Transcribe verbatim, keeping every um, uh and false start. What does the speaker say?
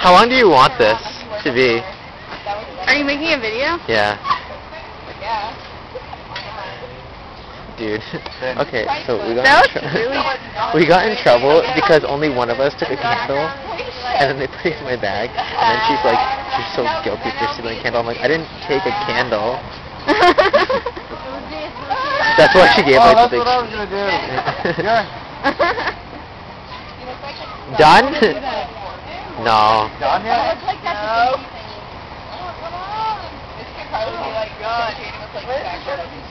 How long do you want this to be? Are you making a video? Yeah. Yeah. Dude. Okay, so we got That in was tr- really we got in trouble because only one of us took a candle, and then they put it in my bag, and then she's like, she's so guilty for stealing a candle. I'm like, I didn't take a candle. That's why she gave oh, like that's the big. what I was gonna do. Yeah. Done? No. Done yet? No. This could probably be like, God, Katie was like,